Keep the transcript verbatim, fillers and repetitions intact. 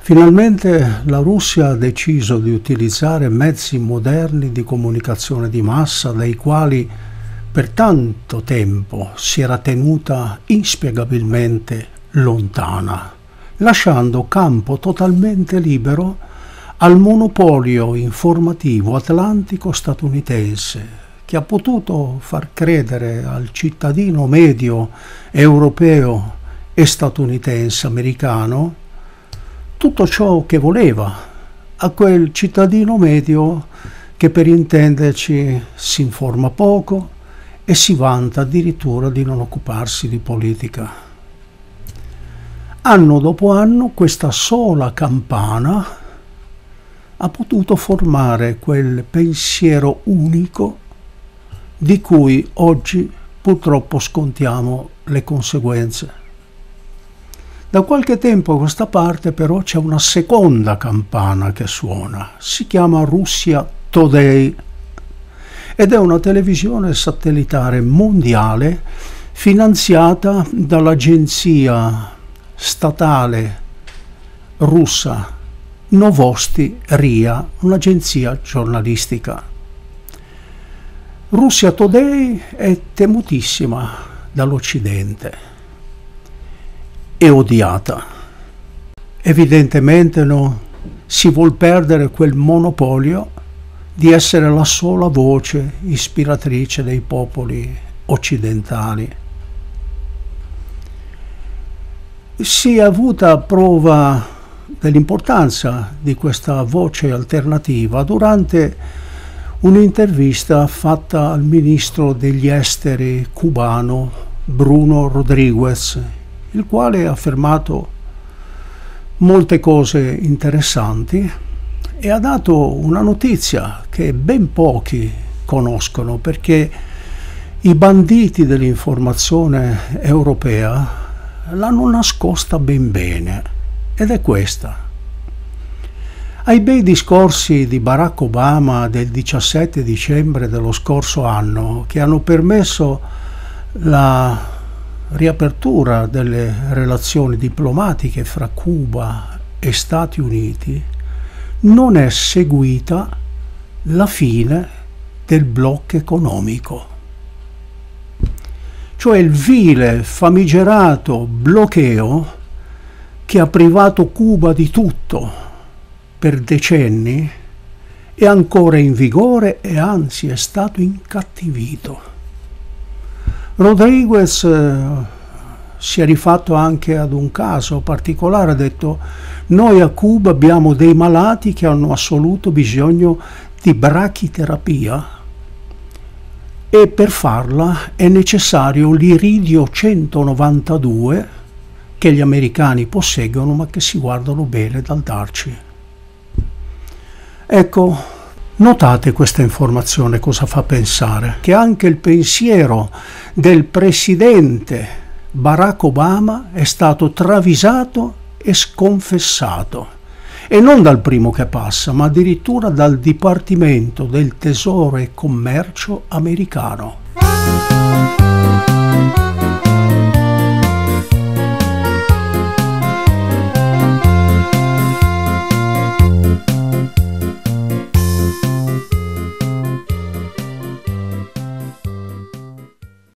Finalmente la Russia ha deciso di utilizzare mezzi moderni di comunicazione di massa dai quali per tanto tempo si era tenuta inspiegabilmente lontana, lasciando campo totalmente libero al monopolio informativo atlantico statunitense, che ha potuto far credere al cittadino medio europeo e statunitense americano tutto ciò che voleva, a quel cittadino medio che, per intenderci, si informa poco e si vanta addirittura di non occuparsi di politica. Anno dopo anno questa sola campana ha potuto formare quel pensiero unico di cui oggi purtroppo scontiamo le conseguenze. Da qualche tempo a questa parte però c'è una seconda campana che suona, si chiama Russia Today ed è una televisione satellitare mondiale finanziata dall'agenzia statale russa Novosti R I A, un'agenzia giornalistica. Russia Today è temutissima dall'Occidente e odiata. Evidentemente no, si vuol perdere quel monopolio di essere la sola voce ispiratrice dei popoli occidentali. Si è avuta prova dell'importanza di questa voce alternativa durante un'intervista fatta al ministro degli esteri cubano Bruno Rodriguez, il quale ha affermato molte cose interessanti e ha dato una notizia che ben pochi conoscono, perché i banditi dell'informazione europea l'hanno nascosta ben bene, ed è questa. Ai bei discorsi di Barack Obama del diciassette dicembre dello scorso anno, che hanno permesso la riapertura delle relazioni diplomatiche fra Cuba e Stati Uniti, non è seguita la fine del blocco economico. Cioè il vile, famigerato bloqueo che ha privato Cuba di tutto per decenni è ancora in vigore e anzi è stato incattivito. Rodriguez eh, si è rifatto anche ad un caso particolare, ha detto: noi a Cuba abbiamo dei malati che hanno assoluto bisogno di brachiterapia e per farla è necessario l'iridio centonovantadue che gli americani posseggono ma che si guardano bene dal darci. Ecco, notate questa informazione cosa fa pensare? Che anche il pensiero del presidente Barack Obama è stato travisato e sconfessato, e non dal primo che passa, ma addirittura dal Dipartimento del Tesoro e Commercio americano.